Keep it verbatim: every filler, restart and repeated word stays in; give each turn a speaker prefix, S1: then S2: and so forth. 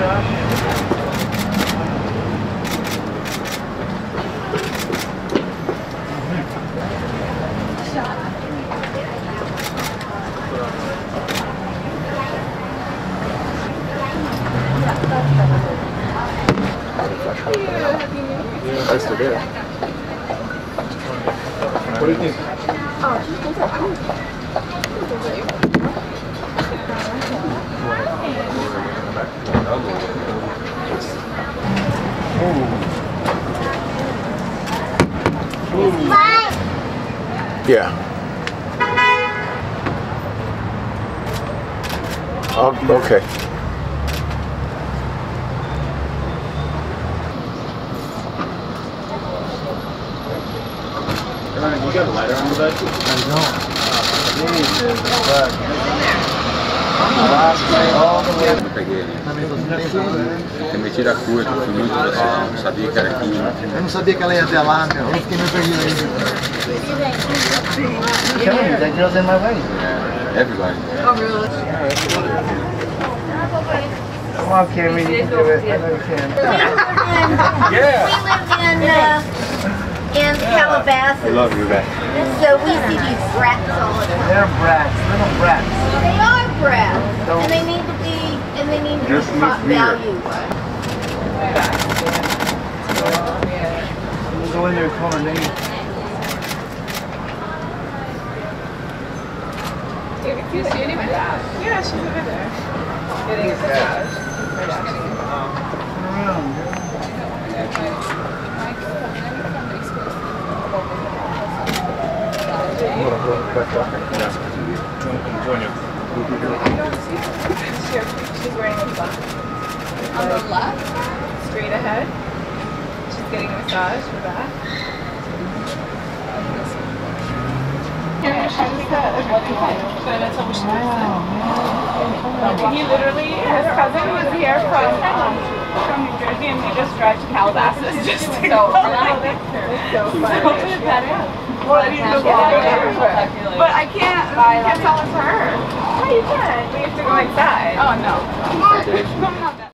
S1: Nice to do. What do you think? Yeah. Oh, okay.
S2: You got a lighter on the bed? I don't.
S1: Você me tira a cor, fui muito da Salon, não sabia que era aqui.
S3: Eu não sabia que ela ia até lá, meu. Eu fiquei meio perdido ainda. That girl's in my way.
S1: Yeah, everybody.
S4: Oh, really?
S3: Come on, Kimmy, you can do it. I know you can.
S4: Yeah. We lived in, uh, in Calabasas.
S1: I love you guys.
S4: So we see these brats all the time.
S3: They're brats, little brats.
S4: They are brats. And they need to be, and they need to be top value.
S3: We'll go in there and call her name.
S5: Do you see any of my dad? Yeah, she's over there. Getting a massage. Or just getting a
S3: Turn around, girl.
S5: She's wearing a glum. On the left, straight ahead. She's getting a massage for that. He literally, his cousin was here from um, from New Jersey, and he just drive to Calabasas just to go. So funny. But I can't, I can't tell it's her. Oh, you can. We have to go inside. Oh, no.